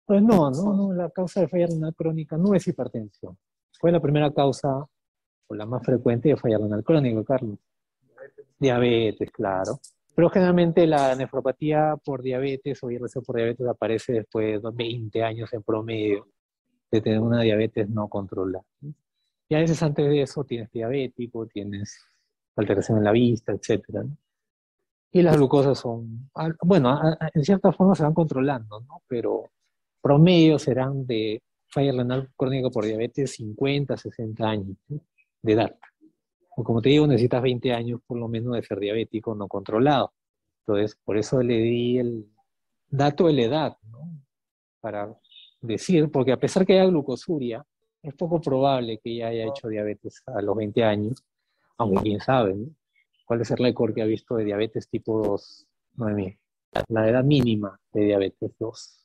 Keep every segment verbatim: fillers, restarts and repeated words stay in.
Pues no, no, no, la causa de falla renal crónica no es hipertensión. Fue la primera causa, o la más frecuente de falla renal crónica, Carlos. Diabetes, claro. Pero generalmente la nefropatía por diabetes o I R C por diabetes aparece después de veinte años en promedio de tener una diabetes no controlada. Y a veces antes de eso tienes diabético, tienes alteración en la vista, etcétera, ¿no? Y las glucosas son, ah, bueno, a- a- en cierta forma se van controlando, ¿no? Pero promedio serán de falla renal crónica por diabetes cincuenta, sesenta años, ¿sí? De edad. O como te digo, necesitas veinte años por lo menos de ser diabético no controlado. Entonces, por eso le di el dato de la edad, ¿no? Para decir, porque a pesar que haya glucosuria, es poco probable que ella haya hecho diabetes a los veinte años, aunque quién sabe, ¿no? ¿Cuál es el récord que ha visto de diabetes tipo dos? Noemí, la edad mínima de diabetes dos.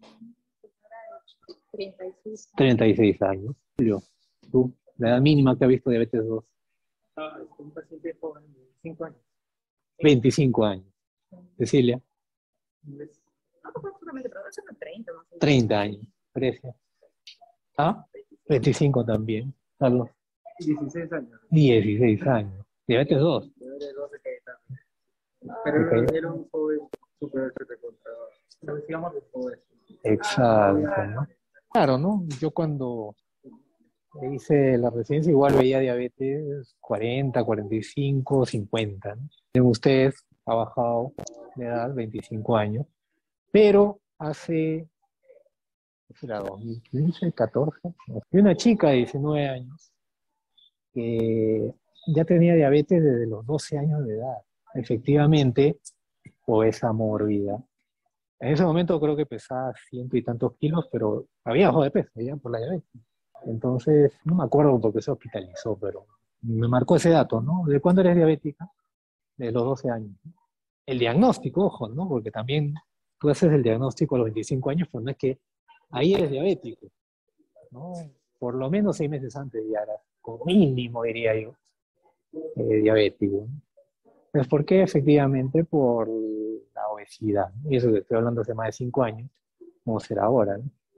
treinta y seis. treinta y seis años. Julio, tú, la edad mínima que ha visto diabetes dos. Ah, es un paciente joven de cinco años. veinticinco años. Cecilia, No, pues prácticamente, pero eso no es treinta, más o menos. treinta años. Grecia. ¿Ah? veinticinco también. Carlos, dieciséis años. dieciséis años. Diabetes dos. Diabetes dos de que también. Pero Ok. era, era un joven superior que te contaba. Lo decíamos de joven. Exacto, ¿no? Claro, ¿no? Yo cuando hice la residencia igual veía diabetes cuarenta, cuarenta y cinco, cincuenta, ¿no? En ustedes ha bajado de edad, veinticinco años, pero hace, ¿qué será? dos mil quince, catorce, y una chica de diecinueve años que ya tenía diabetes desde los doce años de edad, efectivamente, obesa mórbida. En ese momento creo que pesaba ciento y tantos kilos, pero había bajado de peso ya por la diabetes. Entonces, no me acuerdo por qué se hospitalizó, pero me marcó ese dato, ¿no? ¿De cuándo eres diabética? De los doce años. El diagnóstico, ojo, ¿no? Porque también tú haces el diagnóstico a los veinticinco años, pero no es que ahí eres diabético, ¿no? Por lo menos seis meses antes ya eras, como mínimo diría yo, eh, diabético, ¿no? Pues porque efectivamente por la obesidad, ¿no? Y eso que estoy hablando hace más de cinco años, como será ahora, ¿no?